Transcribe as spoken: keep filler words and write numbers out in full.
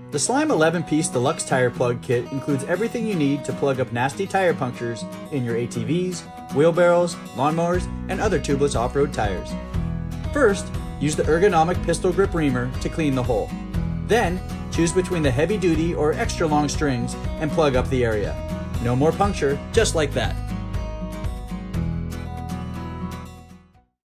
The Slime eleven piece Deluxe Tire Plug Kit includes everything you need to plug up nasty tire punctures in your A T Vs, wheelbarrows, lawnmowers, and other tubeless off-road tires. First, use the ergonomic pistol grip reamer to clean the hole. Then, choose between the heavy-duty or extra long strings and plug up the area. No more puncture, just like that.